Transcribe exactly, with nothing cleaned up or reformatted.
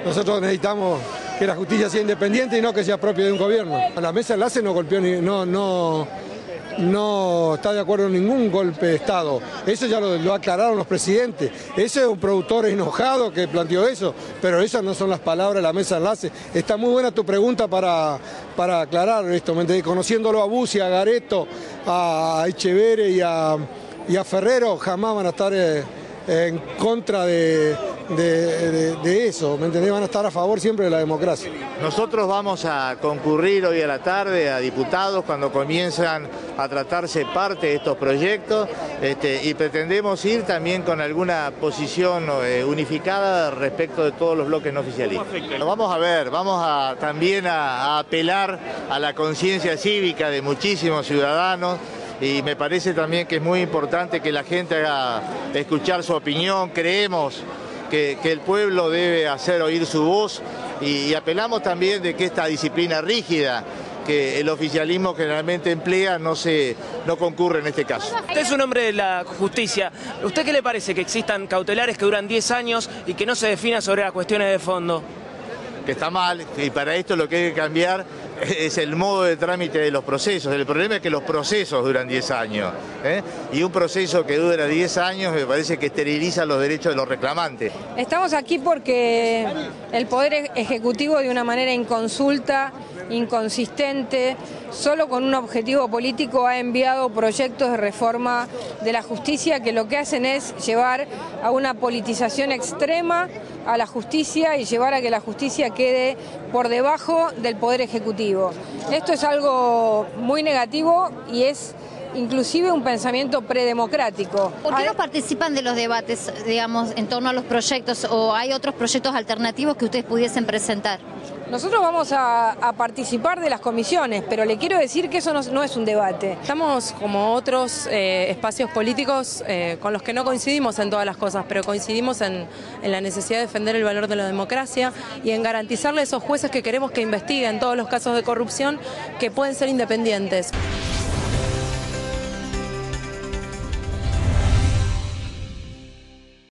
Nosotros necesitamos que la justicia sea independiente y no que sea propia de un gobierno. La mesa de enlace no golpeó ni, no, no, no está de acuerdo en ningún golpe de Estado. Eso ya lo, lo aclararon los presidentes. Ese es un productor enojado que planteó eso, pero esas no son las palabras de la mesa de enlace. Está muy buena tu pregunta para, para aclarar esto. Conociéndolo a Bussi, a Gareto, a Echeverre y a, y a Ferrero, jamás van a estar eh, en contra de, de, de, de eso, ¿me entendés? Van a estar a favor siempre de la democracia. Nosotros vamos a concurrir hoy a la tarde a diputados cuando comienzan a tratarse parte de estos proyectos este, y pretendemos ir también con alguna posición eh, unificada respecto de todos los bloques no oficialistas. Vamos a ver, vamos a, también a, a apelar a la conciencia cívica de muchísimos ciudadanos. Y me parece también que es muy importante que la gente haga escuchar su opinión. Creemos que, que el pueblo debe hacer oír su voz y, y apelamos también de que esta disciplina rígida que el oficialismo generalmente emplea no, se, no concurre en este caso. Usted es un hombre de la justicia. ¿Usted qué le parece que existan cautelares que duran diez años y que no se definan sobre las cuestiones de fondo? Que está mal, y para esto lo que hay que cambiar es el modo de trámite de los procesos. El problema es que los procesos duran diez años, ¿eh? Y un proceso que dura diez años me parece que esteriliza los derechos de los reclamantes. Estamos aquí porque el Poder Ejecutivo, de una manera inconsulta, inconsistente, solo con un objetivo político, ha enviado proyectos de reforma de la justicia que lo que hacen es llevar a una politización extrema a la justicia y llevar a que la justicia quede por debajo del Poder Ejecutivo. Esto es algo muy negativo y es inclusive un pensamiento predemocrático. ¿Por qué no participan de los debates, digamos, en torno a los proyectos, o hay otros proyectos alternativos que ustedes pudiesen presentar? Nosotros vamos a, a participar de las comisiones, pero le quiero decir que eso no, no es un debate. Estamos como otros eh, espacios políticos eh, con los que no coincidimos en todas las cosas, pero coincidimos en, en la necesidad de defender el valor de la democracia y en garantizarle a esos jueces que queremos que investiguen todos los casos de corrupción que pueden ser independientes.